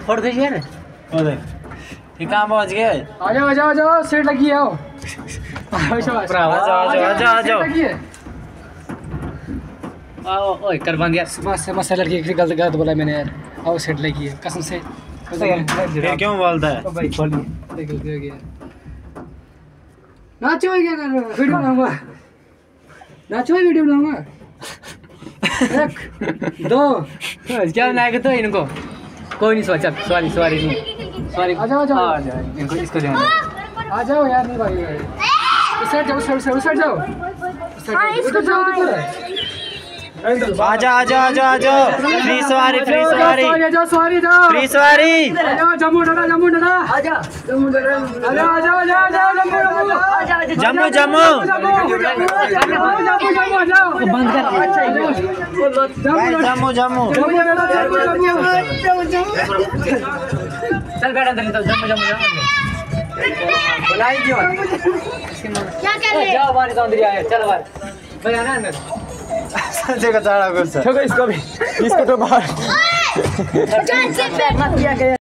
फोड़ खींचिए ना। ठीक कहाँ पहुँच गए? आ जाओ सीट लगी है। आओ ओए कर बंद यार। सुबह से मसाला लड़की गलत बोला मैंने यार। आओ सीट लगी है कसम से। फिर क्यों बोलता है? भाई खोलिए गलती हो गया। नाचो वीडियो बनाऊंगा। वीडियो बनाऊंगा। 1 2 क्या बनाएगा तो इनको? कोई नहीं सोचा। सॉरी आ जाओ इनको इसको जाओ। आ जाओ यार। नहीं भाई उस साइड जाओ। हाँ, इसको जाओ। आजा फ्री सवारी जम्मू डरा बंद कर। जम्मू चल बैठ अंदर। जम्मू बुलाई क्यों? जाओ बाहर अंदर आए। चल बाहर बजाना अंदर। संजय का चाड़ा गुस्सा। इसको भी इसको तो बाहर।